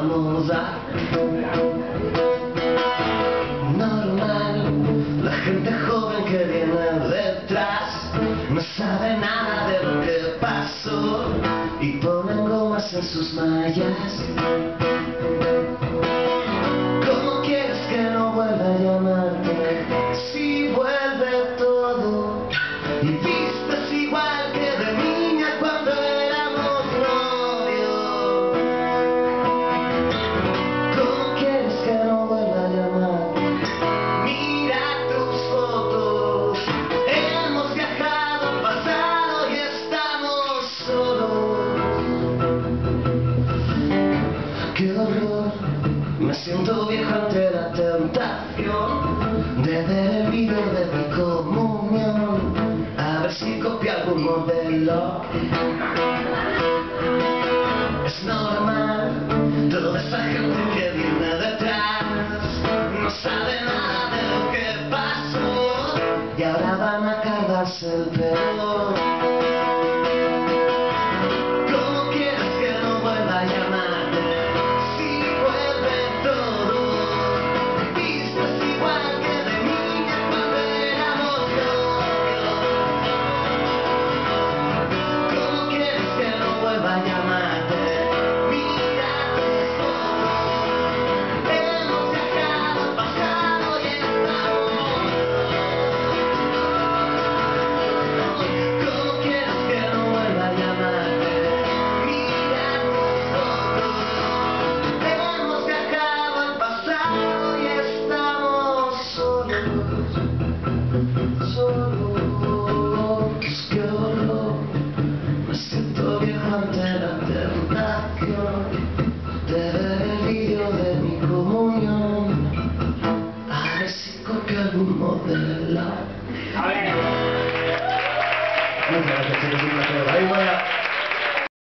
moda. Normal, la gente joven que viene detrás no sabe nada de lo que pasó y ponen gomas en sus mallas. ¿Cómo quieres que no vuelva a llamarte si vuelve todo y vistes igual que de niña cuando éramos novios? ¿Cómo quieres que no vuelva a llamarte? Mira tus fotos, hemos viajado al pasado y estamos solos. ¡Qué horror! Me siento viejo ante la tentación de ver el vídeo de mi comunión, a ver si copia algún modelo. Es normal, toda esa gente que viene detrás no sabe nada de lo que pasó y ahora van a cargarse el pelo. ¿Cómo quieres que no vuelva a llamarte si vuelve todo? Vistes igual que de niña cuando éramos novios. ¿Cómo quieres que no vuelva a llamarte? Mira tus fotos, hemos viajado al pasado y estamos solos. ¿Cómo quieres que no vuelva a llamarte? Mira tus fotos, hemos viajado al pasado y estamos solos. Solos, qué horror. Me siento viejo ante la tentación de ver el vídeo de mi comunión, a ver si copia algún modelo. A ver. Muchas gracias, chicos, un placer. Ahí voy a...